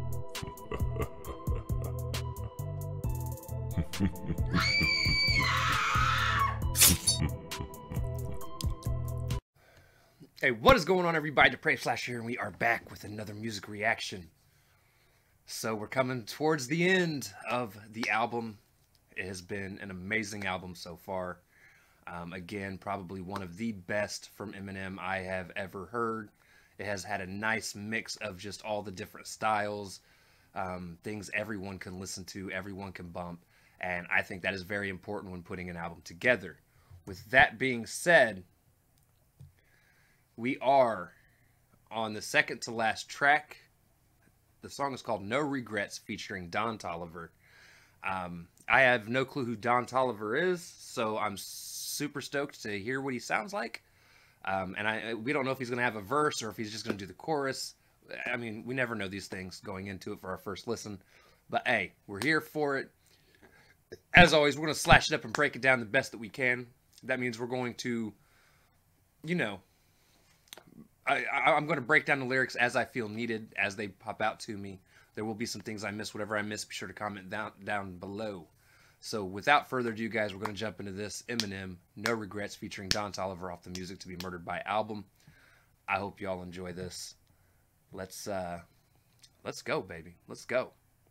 Hey, what is going on, everybody? Depraved Flash here, and we are back with another music reaction. So we're coming towards the end of the album. It has been an amazing album so far. Again, probably one of the best from Eminem I have ever heard. It has had a nice mix of just all the different styles, things everyone can listen to, everyone can bump, and I think that is very important when putting an album together. With that being said, we are on the second to last track. The song is called No Regrets, featuring Don Toliver. I have no clue who Don Toliver is, so I'm super stoked to hear what he sounds like. And we don't know if he's going to have a verse or if he's just going to do the chorus. I mean, we never know these things going into it for our first listen. But hey, we're here for it. As always, we're going to slash it up and break it down the best that we can. That means we're going to, you know, I'm going to break down the lyrics as I feel needed, as they pop out to me. There will be some things I miss. Whatever I miss, be sure to comment down below. So without further ado, guys, we're going to jump into this. Eminem, No Regrets, featuring Don Toliver, off the Music to Be Murdered By album. I hope y'all enjoy this. Let's go, baby. Let's go.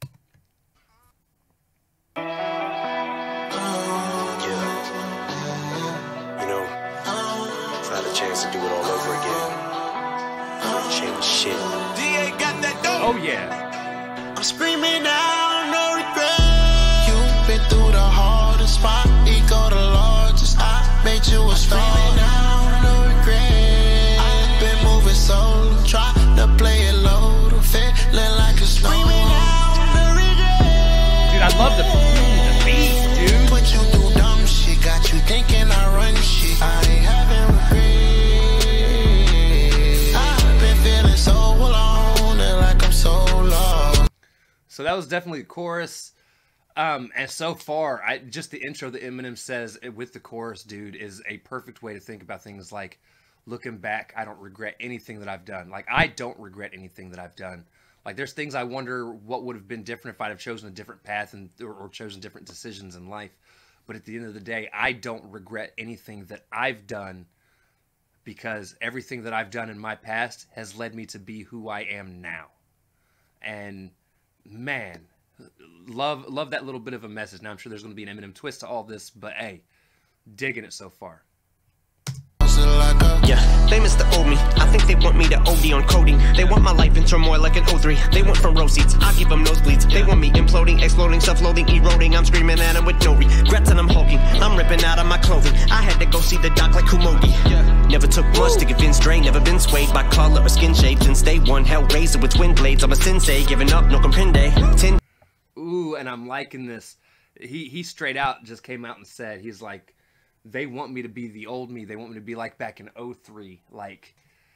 You know, if I had a chance to do it all over again, change shit. DA got that dope. Oh yeah. I'm screaming out, no regret. You've been through the hardest spot. Ego the largest. I made you a star. Screaming out, no regret. I've been moving solo, try to play it low, feeling like a snow. Screaming out, no regret. Dude, I love the beat, dude. Put you through dumb shit, got you thinking I run shit. I ain't having regrets. I've been feeling so alone and like I'm so lost. So that was definitely the chorus. And so far, just the intro that Eminem says with the chorus, dude, is a perfect way to think about things. Like, looking back, I don't regret anything that I've done. Like, I don't regret anything that I've done. Like, there's things I wonder what would have been different if I'd have chosen a different path or chosen different decisions in life. But at the end of the day, I don't regret anything that I've done, because everything that I've done in my past has led me to be who I am now. And man, love that little bit of a message. Now I'm sure there's going to be an Eminem twist to all this, but hey, digging it so far. Yeah, they miss the old me. I think they want me to OD on coding. They want my life in turmoil like an 03. They want front row seats, I give them nosebleeds. They want me imploding, exploding, self-loathing, eroding. I'm screaming at them with no regrets and I'm hulking. I'm ripping out of my clothing. I had to go see the doc like Kumogi. Never took much to convince Dre. Never been swayed by color or skin shade. Since day one, Hellraiser with twin blades. I'm a sensei, giving up, no comprende. Ooh, and I'm liking this. He straight out just came out and said, he's like, they want me to be the old me. They want me to be like back in 03. Like,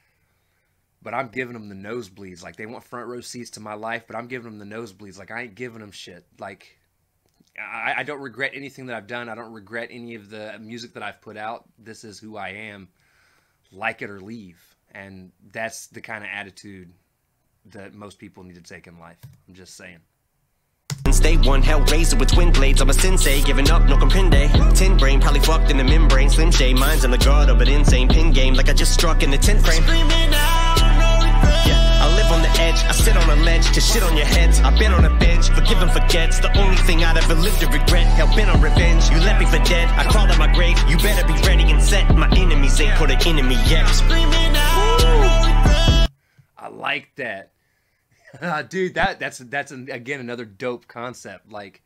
but I'm giving them the nosebleeds. Like, they want front row seats to my life, but I'm giving them the nosebleeds. Like, I ain't giving them shit. Like, I don't regret anything that I've done. I don't regret any of the music that I've put out. This is who I am. Like it or leave. And that's the kind of attitude that most people need to take in life. I'm just saying. Since day one, Hellraiser with twin blades. I'm a sensei, giving up, no comprende. Tin brain, probably fucked in the membrane. Slim shade, minds in the guard of an insane pin game. Like I just struck in the 10th frame. Screaming out, no regret. Yeah, I live on the edge, I sit on a ledge to shit on your heads. I've been on a bench, forgive and forgets. The only thing I'd ever lived to regret. Hell bent on revenge, you left me for dead. I crawled out my grave, you better be ready and set. My enemies ain't put an enemy yet. Screaming out, no regret. I like that. Dude, that's again another dope concept. Like,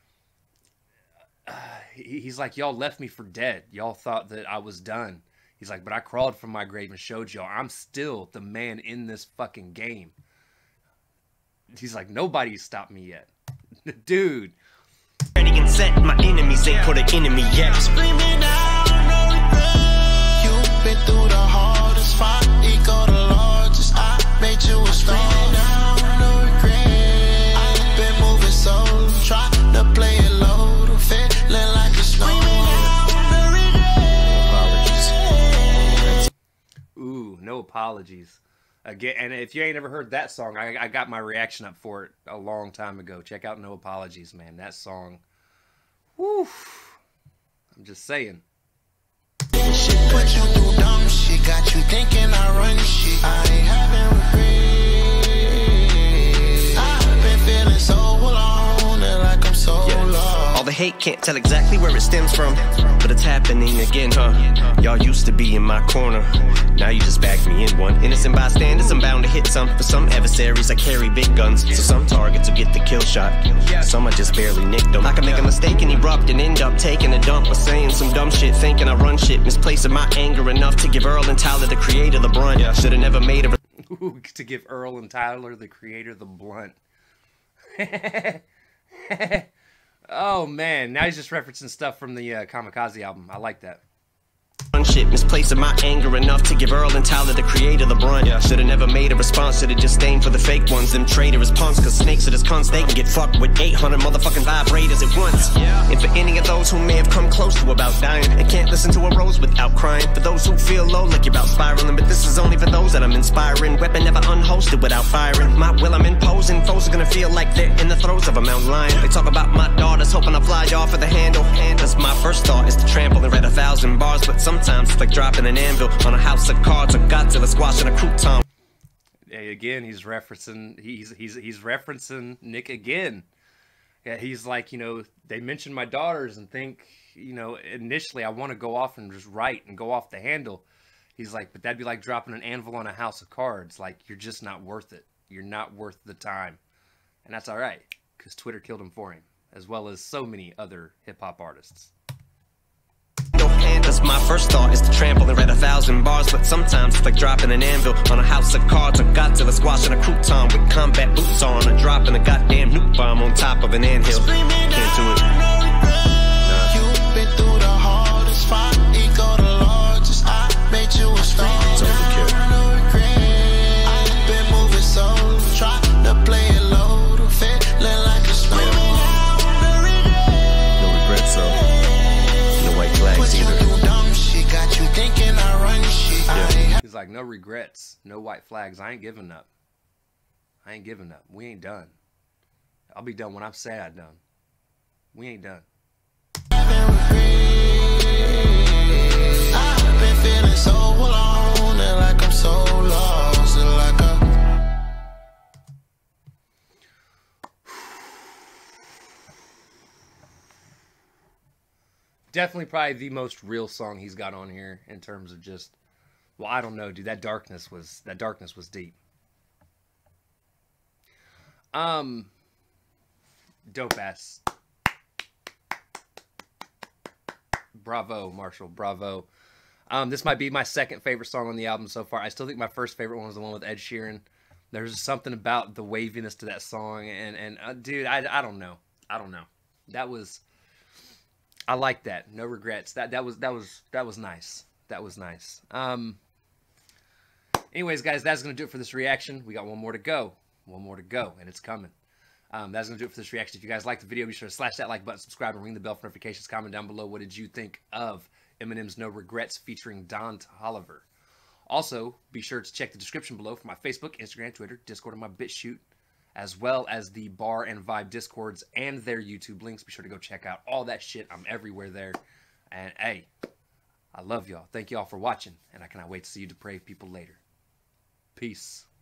he's like, y'all left me for dead. Y'all thought that I was done. He's like, but I crawled from my grave and showed y'all I'm still the man in this fucking game. He's like, nobody's stopped me yet. Dude. Ready and set, my enemies ain't put an enemy yet. Screaming out, no regret. You've been through the hardest fight. Ego the largest. I made you a star. No regret. I've been moving solo, try to play it low, feeling like a snow. Ooh, no apologies. Again, and if you ain't ever heard that song, I got my reaction up for it a long time ago. Check out No Apologies, man. That song, woo! I'm just saying. Shit put you through dumb shit, got you thinking I run shit. I ain't having regrets. I've been feeling so alone and like I'm so lost. All the hate can't tell exactly where it stems from, but it's happening again, huh? Y'all used to be in my corner, now you just back me in one. Innocent bystanders, I'm bound to hit some. For some adversaries, I carry big guns, so some targets will get the kill shot. Some I just barely nicked them. I can make a mistake and erupt and end up taking a dump or saying some dumb shit, thinking I run shit, misplacing my anger enough to give Earl and Tyler, the creator, the brunt. Should've never made a... Ooh, to give Earl and Tyler, the creator, the blunt. Oh man, now he's just referencing stuff from the Kamikaze album. I like that. Shit, misplacing my anger enough to give Earl and Tyler, the creator, the brunt. Should've never made a response, should've just aimed for the fake ones. Them traitorous punks, cause snakes are just cunts. They can get fucked with 800 motherfucking vibrators at once. And for any of those who may have come close to about dying and can't listen to a rose without crying, for those who feel low like you're about spiraling, but this is only for those that I'm inspiring. Weapon never unhosted without firing. My will I'm imposing, foes are gonna feel like they're in the throes of a mountain lion. They talk about my daughters, hoping I fly off of the handle. That's my first thought, is to trample and read 1,000 bars, but sometimes it's like dropping an anvil on a house of cards or Godzilla squashing a crouton. Hey, again, he's referencing Nick again. Yeah, he's like, you know, they mention my daughters and think, you know, initially I want to go off and just write and go off the handle. He's like, but that'd be like dropping an anvil on a house of cards. Like, you're just not worth it. You're not worth the time. And that's all right, because Twitter killed him for him, as well as so many other hip-hop artists. That's my first thought, is to trample and read 1,000 bars, but sometimes it's like dropping an anvil on a house of cards or Godzilla squashing a crouton with combat boots on or dropping a goddamn nuke bomb on top of an anthill. Can't do it. You've been through the hardest fight, ego the largest. I made you a star. No regret. I've been moving solo, try to play it low, to feeling like a snow. No regrets, though. No white flags either. Got you thinking I run shit. He's like, no regrets, no white flags. I ain't giving up. I ain't giving up. We ain't done. I'll be done when I'm sad done. We ain't done. I've been feeling so alone and like I'm so lost and like Definitely probably the most real song he's got on here in terms of just, well, I don't know, dude. That darkness was deep. Dope ass. Bravo, Marshall. Bravo. This might be my second favorite song on the album so far. I still think my first favorite one was the one with Ed Sheeran. There's something about the waviness to that song, and dude, I don't know. That was. I like that. No regrets. That was nice. That was nice. Anyways, guys, that's gonna do it for this reaction. We got one more to go. And it's coming. That's gonna do it for this reaction. If you guys liked the video, be sure to slash that like button, subscribe, and ring the bell for notifications. Comment down below, what did you think of Eminem's No Regrets featuring Don Toliver? Also, be sure to check the description below for my Facebook, Instagram, Twitter, Discord, and my BitChute, as well as the Bar and Vibe Discords and their YouTube links. Be sure to go check out all that shit. I'm everywhere there. And hey, I love y'all. Thank y'all for watching, and I cannot wait to see you depraved people later. Peace.